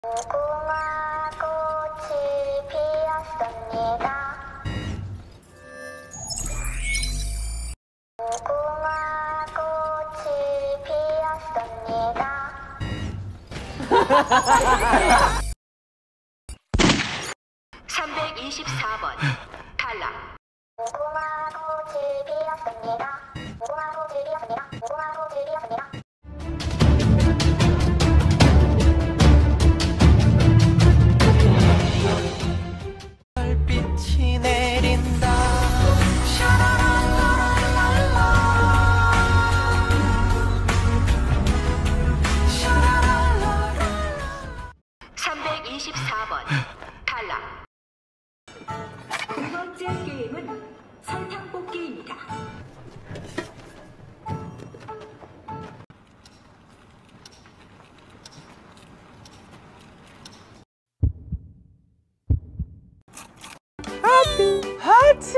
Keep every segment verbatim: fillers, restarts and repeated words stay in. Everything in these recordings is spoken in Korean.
무궁화 꽃이 피었습니다. 무궁화 꽃이 피었습니다. 삼백이십사 번 탈락. 무궁화 꽃이 피었습니다. 무궁화 꽃이 피었습니다. 무궁화 꽃이 피었습니다. 별빛이 내린다. 삼백이십사 번 탈락. 두 번째 게임은 설탕 뽑기입니다. 하트 하트.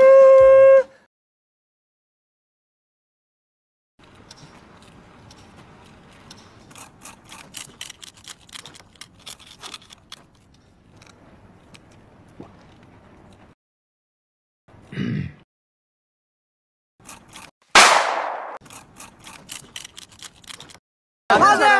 하트